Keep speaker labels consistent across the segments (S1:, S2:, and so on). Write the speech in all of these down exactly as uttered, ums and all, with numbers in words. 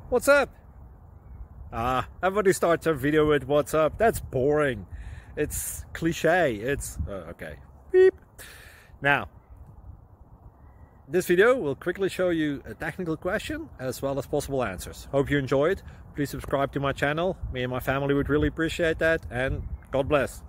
S1: What's up? Ah, everybody starts a video with what's up. That's boring. It's cliche. It's uh, okay. Beep. Now, this video will quickly show you a technical question as well as possible answers. Hope you enjoyed. Please subscribe to my channel. Me and my family would really appreciate that, and God bless.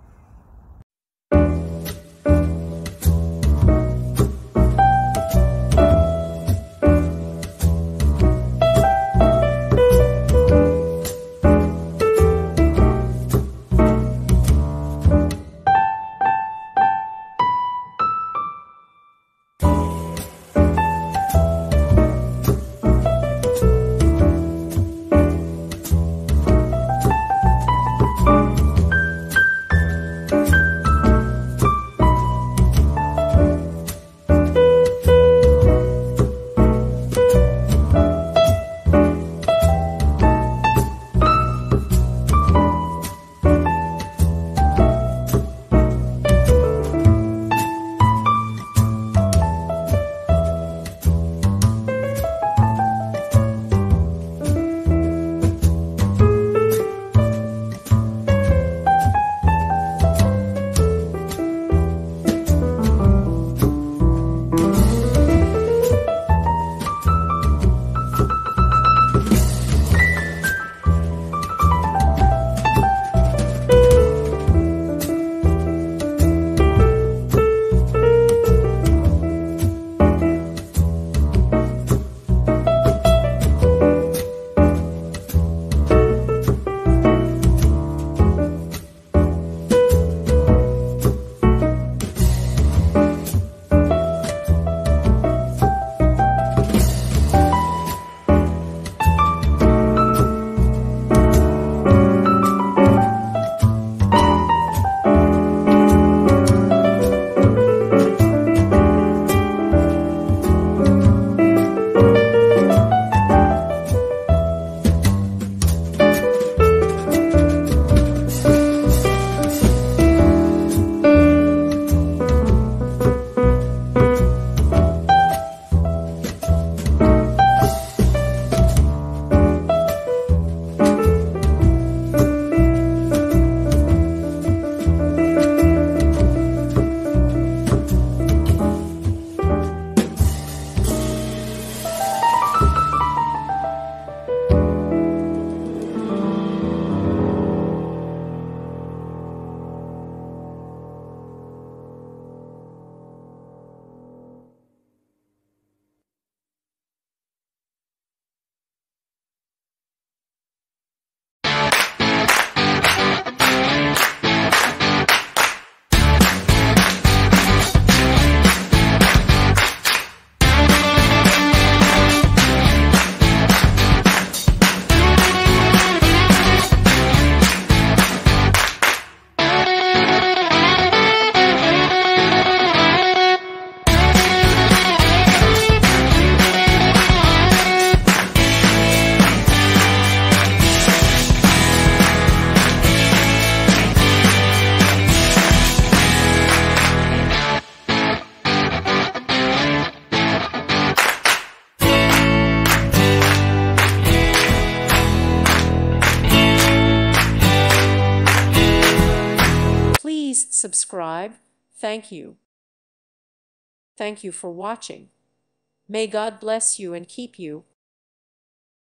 S2: Please subscribe. Thank you. Thank you for watching. May God bless you and keep you.